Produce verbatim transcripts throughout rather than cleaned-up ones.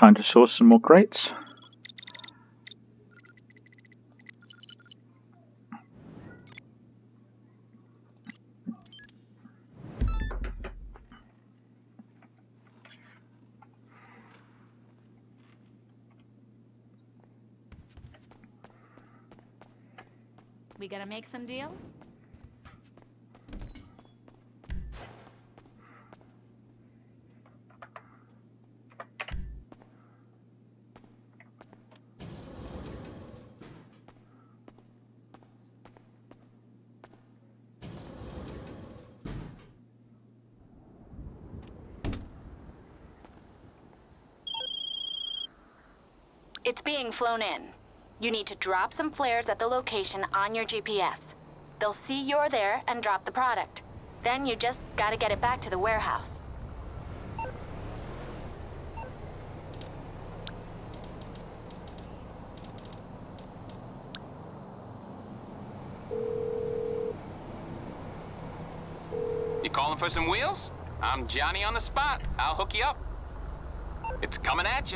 Time to source some more crates. We gonna make some deals? It's being flown in. You need to drop some flares at the location on your G P S. They'll see you're there and drop the product. Then you just gotta get it back to the warehouse. You calling for some wheels? I'm Johnny on the spot. I'll hook you up. It's coming at you.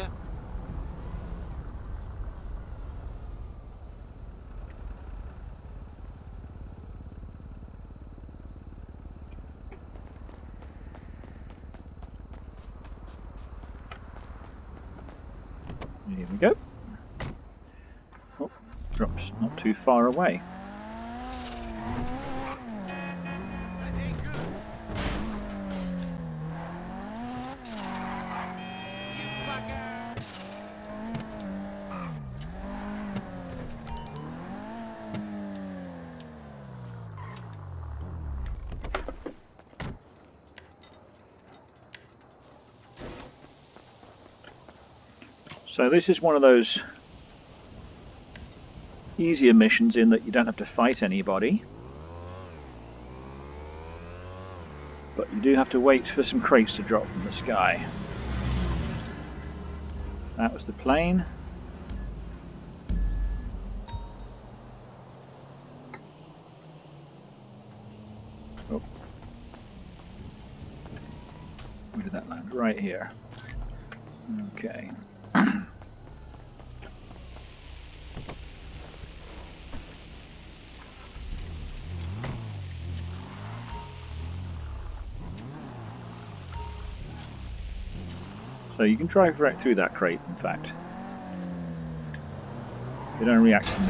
Here we go. Oh, drops not too far away. So this is one of those easier missions in that you don't have to fight anybody, but you do have to wait for some crates to drop from the sky. That was the plane. Oh. Where did that land? Right here. Okay. So you can drive right through that crate, in fact. They don't react to me.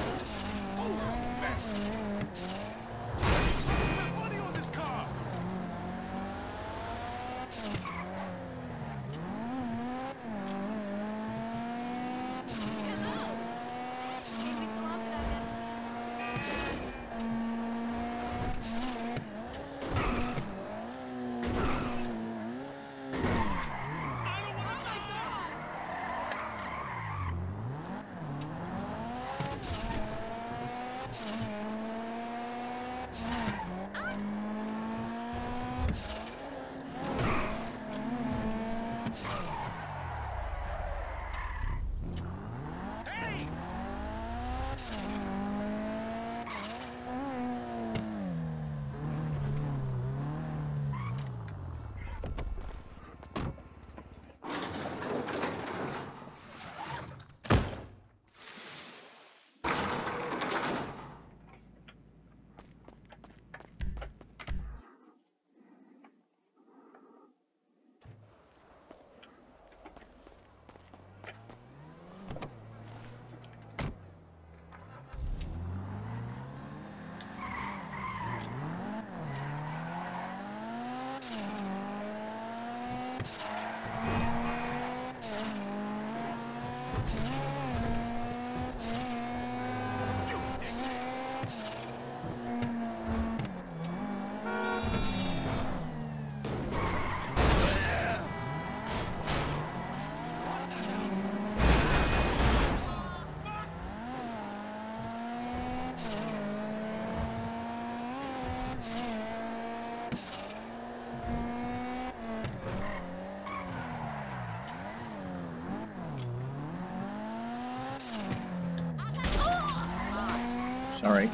Sorry.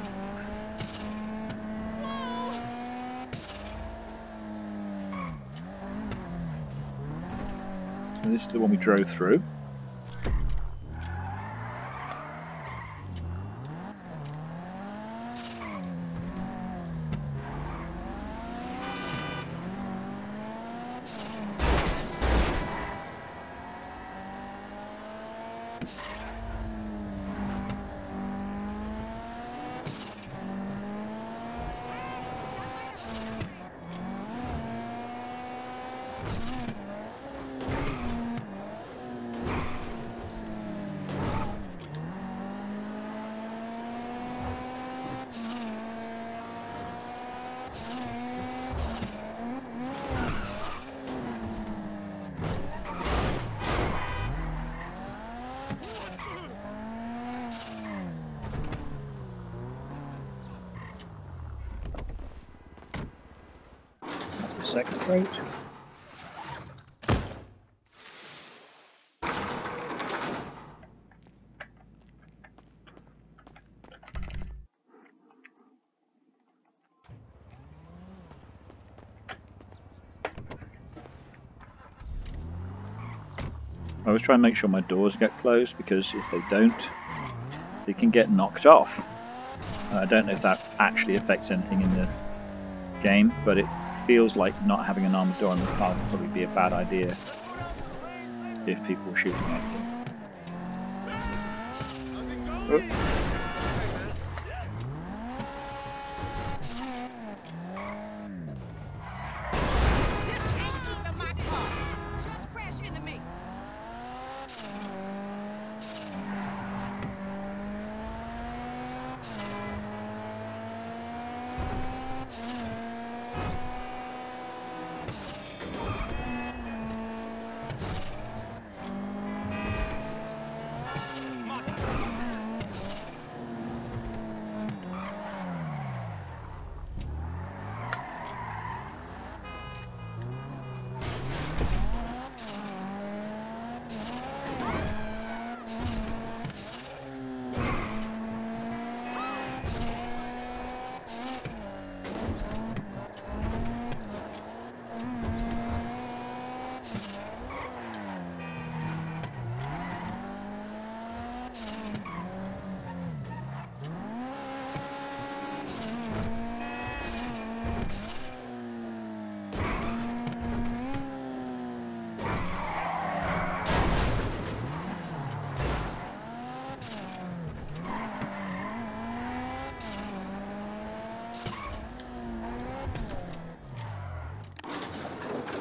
So this is the one we drove through. Second crate. I always try and make sure my doors get closed, because if they don't, they can get knocked off. Uh, I don't know if that actually affects anything in the game, but it feels like not having an armored door on the car would probably be a bad idea if people were shooting at you. Oh.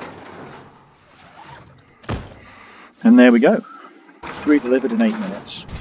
And there we go. Three delivered in eight minutes.